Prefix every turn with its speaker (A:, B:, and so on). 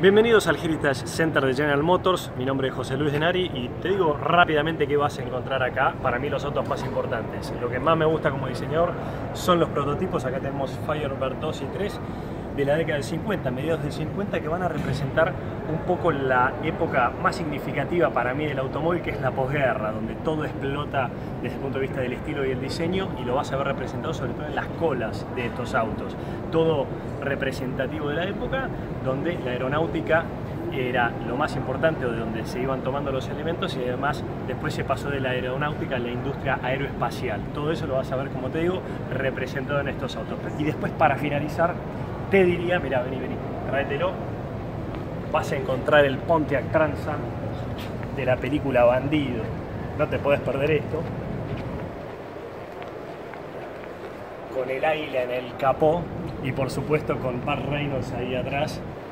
A: Bienvenidos al Heritage Center de General Motors. Mi nombre es José Luis Denari y te digo rápidamente qué vas a encontrar acá. Para mí los autos más importantes. Lo que más me gusta como diseñador son los prototipos. Acá tenemos Firebird 2 y 3 de la década del 50, mediados del 50, que van a representar un poco la época más significativa para mí del automóvil, que es la posguerra, donde todo explota desde el punto de vista del estilo y el diseño, y lo vas a ver representado sobre todo en las colas de estos autos. Todo representativo de la época, donde la aeronáutica era lo más importante, o de donde se iban tomando los elementos, y además después se pasó de la aeronáutica a la industria aeroespacial. Todo eso lo vas a ver, como te digo, representado en estos autos. Y después, para finalizar, te diría, mira, vení, tráetelo, vas a encontrar el Pontiac Trans Am de la película Bandido. No te podés perder esto. Con el águila en el capó y por supuesto con Burt Reynolds ahí atrás